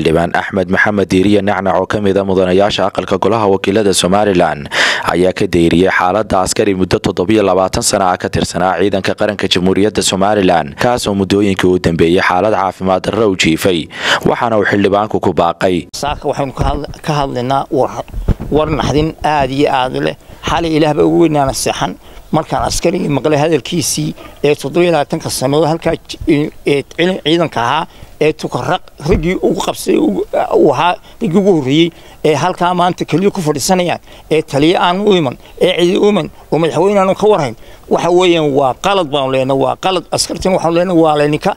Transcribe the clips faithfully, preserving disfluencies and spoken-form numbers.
xildhibaan Axmed Maxamed Diiriye Nacnac oo kamid ah mudanayaasha aqalka golaha wakiilada Somaliland ayaa ka deyriyay xaaladda askari muddo toddoba iyo labaatan sano ah ka tirsanaa ciidanka qaranka Jamhuuriyadda Somaliland kaas oo muddooyinkii u dambeeyay xaalad caafimaad darro u jiifay waxaana uu xildhibaanku ku baaqay saaka waxaan ka hadlaynaa war naxdin aad iyo aad leh xalay ilaahba ugu weynaana saxan markaan askariga maqlay hadalkiisii ee toddoba iyo labaatan sano halka ee ciidanka ahaa ee tukaraq rigi ugu qabsay uu ahaa rigi ugu horeeyay ee halka maanta kaliya ku fadhisanayaan ee taliye aan u iman ee cidi u iman oo madaxweynaha ka warhayn waxa weeyaan waa qalad baan leenahay waa qalad askartan waxaan leenahay waa leenika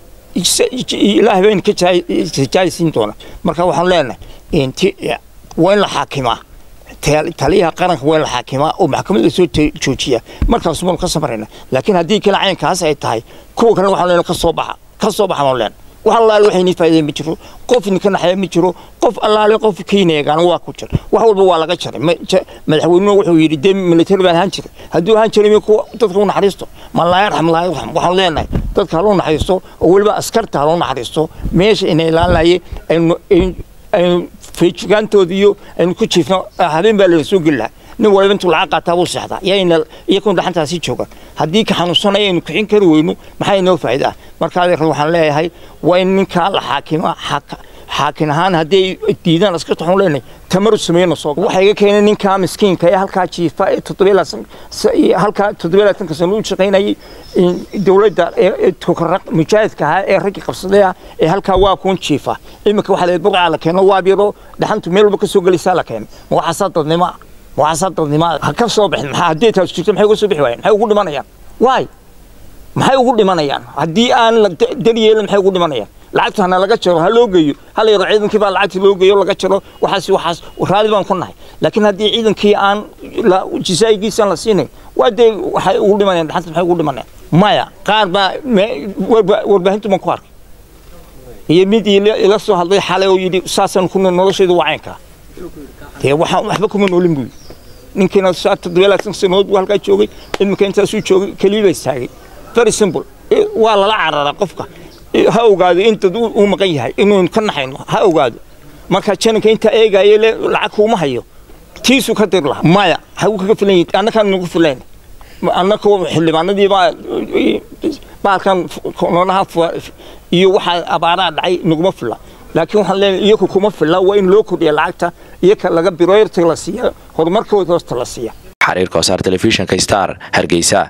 ilaahay baan ka jaaysiin doona marka waxaan leenahay inti waa in la xaakimaa taliyaha qaranka waa in la xaakimaa oo maxkamadda soo joojiya markaas baan ka samarayna laakiin haddii kala caynkaas ay tahay kuwa kale waxaan leenahay ka soo baxa ka soo baxa ma leenahay waxa la waxay ni faa'iido ma jiro qof ninka naxay ma jiro qof allaale qof kiineegan waa ku jir wax walba waa laga jaray madaxweynuhu wuxuu yiri deem military baan han jiray haduu han jiray ku dadka u naxariisto ma la yarxam la yarxam waxaan leenahay dadka loo naxariisto oo waliba askarta loo naxariisto meesha inay ilaalayay ay feejigaantood iyo ay ku jiifno habeen baa la soo galaa nin waliba intuu lacag qaataa uu saxda yaayna iyakoo dhaxantaasi jooga haddii ka xanuunsanay inuu kicin kari weyno maxay inoo faa'iido marka waxaan leeyahay waa in ninka la xaakima xaakin ahaan haddii diidaan askarta waxaan leenahay tamar sameeyno soo waxa iga keenay ninka miskiinka ee halka jiifa ee toddoba iyo halka toddoba iyo labaatan sano u shaqeynayay dawladda ee tukaraq mujaahidka ah ee rag qabsaday ee halka waa kuun jiifa imika waxa la burca la keeno waa biro dhaxantu meel walba ka soo galaysa la keeno waxa sadadnimo وعصاد النماء هكذا صباح محددت هالشيء محي يقول صباح وين محي يقول لمنيان واي محي يقول لمنيان هدي أنا دري محي يقول لمنيان لعبت أنا لقتشر هاللوجي هل يرعيدن كيف لعبت اللوجي ولا قتشر وحاس وحاس وهذا ما كنا لكن هدي عيدن كي أن لا جزاي جيسان لسيني ودي محي يقول لمنيان حتى محي يقول لمنيان مايا قاربا وربهنت مكوار هي ميدي إلى الصو هذي حالة ويدي أساسا كنا نرشد وعينك هي waxaan waxba kuma noolin buu ninkina saacad toddoba iyo labaatan sano oo halka joogay ilmaha inta soo joogay kaliya istaagay very simple waa la carara qofka ha ogaado inta uu maqan yahay inuu ka naxayno ha ogaado marka janka inta eegay lacag kuma hayo tiisu ka dir laha maya ha uu kaga filan annaka nagu filan annaka xildhibaanadii baa baalkan koonaha iyo waxa abaara dhacay naguma filan laakiin waxaan leeyahay iyagu kuma filla waa in loo kordhiyo lacagta iyaka laga biroyrta la siiyo horumarkooda hoosta la siiyo xariirka wasaar telefishinka Star Hargeysa.